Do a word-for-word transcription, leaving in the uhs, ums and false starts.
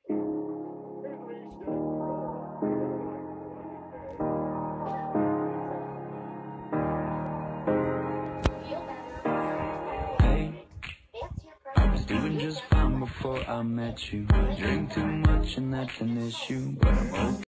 Hey, I was doing just fine before I met you. I drink too much and that's an issue, but I'm okay.